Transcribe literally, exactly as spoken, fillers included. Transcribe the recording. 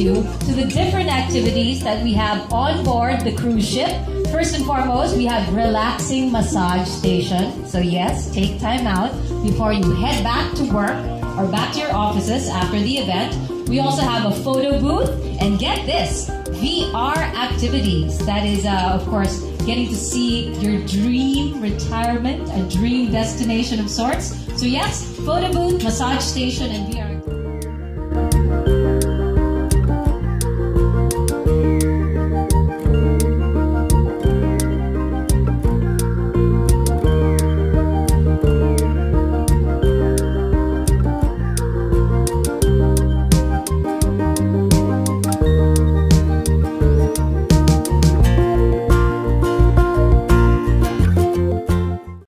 you to the different activities that we have on board the cruise ship. First and foremost, we have relaxing massage station. So yes, take time out before you head back to work or back to your offices after the event. We also have a photo booth, and get this, V R activities. That is, uh, of course, getting to see your dream retirement, a dream destination of sorts. So yes, photo booth, massage station, and V R.